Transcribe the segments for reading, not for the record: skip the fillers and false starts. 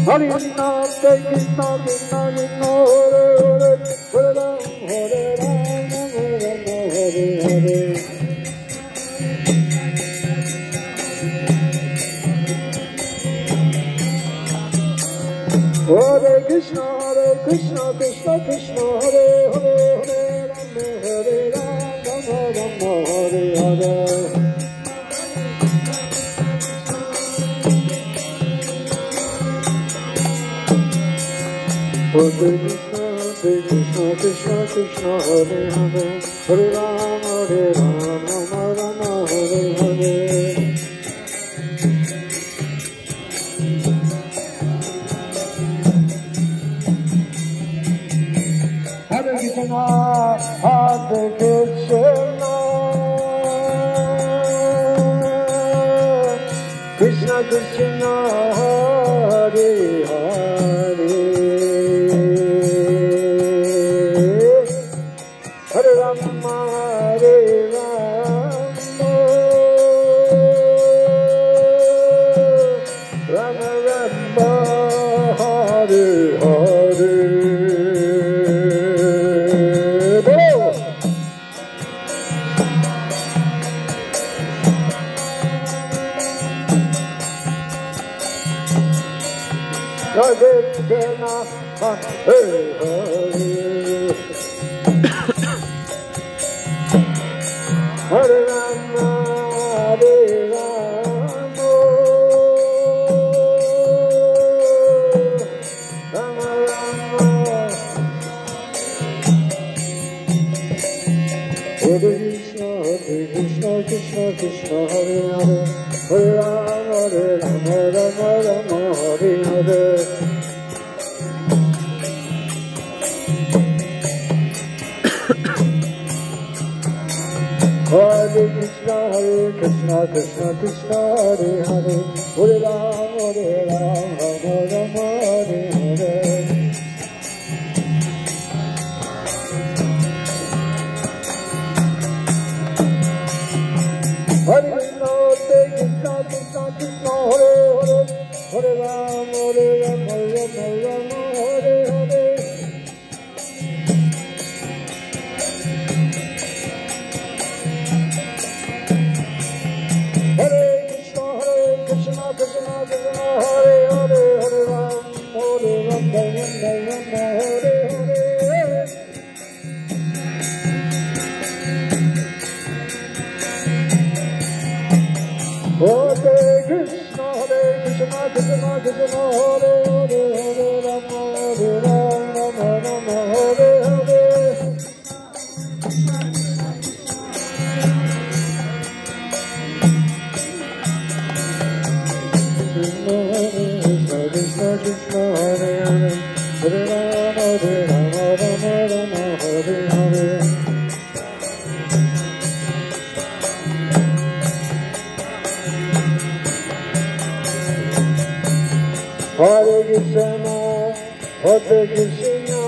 Hare Krishna, Krishna Krishna Krishna, Hare Hare, Hare Ram, Hare Ram, Hare Hare. Hare Krishna, Krishna Krishna, Hare Hare, Hare Ram, Hare Hare. Hare Krishna, Krishna Krishna, Hare Hare, Hare Ram, Rama Rama, Hare Hare. Hare Krishna, Hare Krishna, Krishna Krishna, Hare Hare, Hare Rama, Hare Rama, Rama Rama, Hare Hare. Hare Krishna, Hare Hare, Hare Rama, Hare Rama, Rama Rama. Hare Krishna, Krishna Krishna, Hare Hare, Hare Rama, Rama Rama, Hare Hare. Hare Krishna, Krishna Krishna, Hare Hare, Hare Rama, Rama Rama, Hare Hare. Hare Krishna, Krishna Krishna, Hare Hare, Hare Rama, Rama Rama, Hare Hare. Hare Krishna, Krishna Krishna, Hare Hare, Hare Rama, Rama Rama, Hare Hare. Hare Krishna, Krishna Krishna, Hare Hare, Hare Rama, Rama Rama, Hare Hare. Krishna Krishna, Hare Hare, Hare Rama, Rama Rama, Hare Hare. Hare Krishna, Hare Krishna,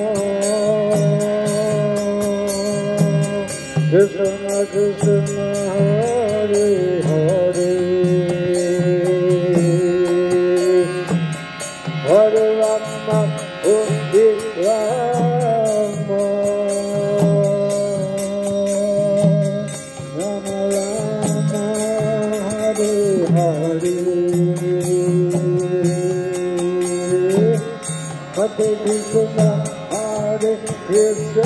Krishna Krishna, Hare Hare, Hare Rama, Hare Rama, Rama Rama, Hare Hare. Hare Krishna, Hare Krishna,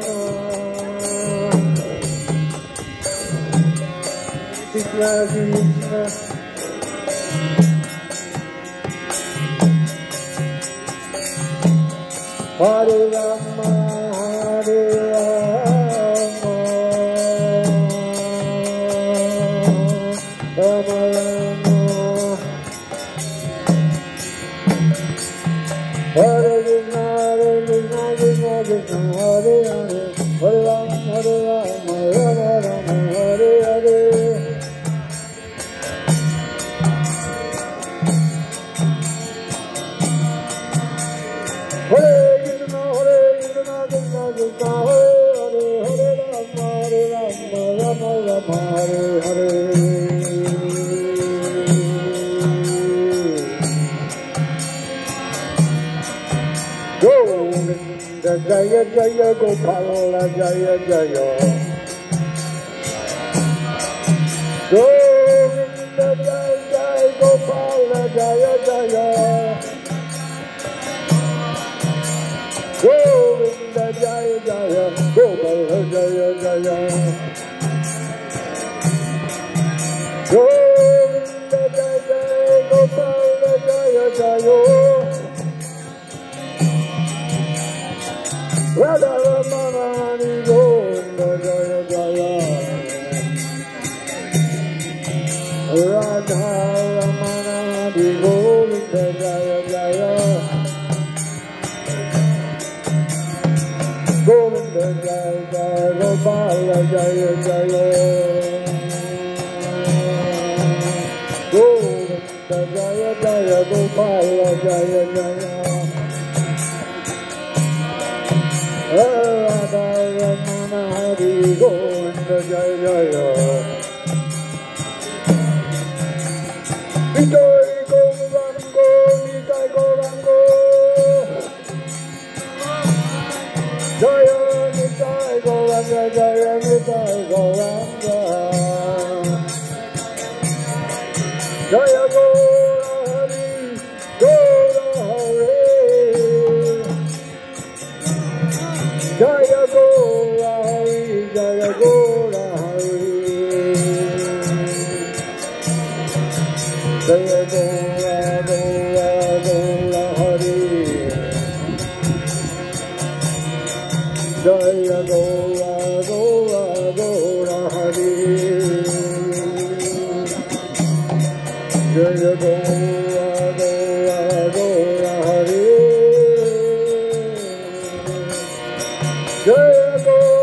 Krishna Krishna, Hare Rama, Hare Rama, Rama Rama, Hare Krishna, Krishna Krishna, Hare Hare, Hare Rama, Rama Rama, Hare Hare. Hare Krishna, Krishna Krishna, Hare Hare, Hare Rama, Rama Rama, Hare Hare. Jaya Jaya Gopala Jaya Jaya Govinda Jaya Jaya Gopala Jaya Jaya Govinda Jaya Jaya Gopala Jaya Jaya Govinda Jaya Jaya Gopala Jaya Jaya Radha Ramana Hari Govinda Jaya Jaya Radha Ramana Hari Govinda Jaya Jaya Govinda Jaya Jaya Gopala Jaya Jaya Govinda Jaya Jaya Gopala Jaya Jaya Radha Ramana Hari Govinda Jaya Jaya Nitai Gaurango Nitai Gaurango Jaya Nitai Gauranga Jaya Nitai Gauranga Jaya Gaura Hari Gaura Hari Jaya Gaura Hari Jaya Gaura Hari Jaya Gaura Gaura Gaura Hari Jaya Gaura Gaura Gaura Hari Jaya Gaura Gaura Gaura Hari Jaya Gaura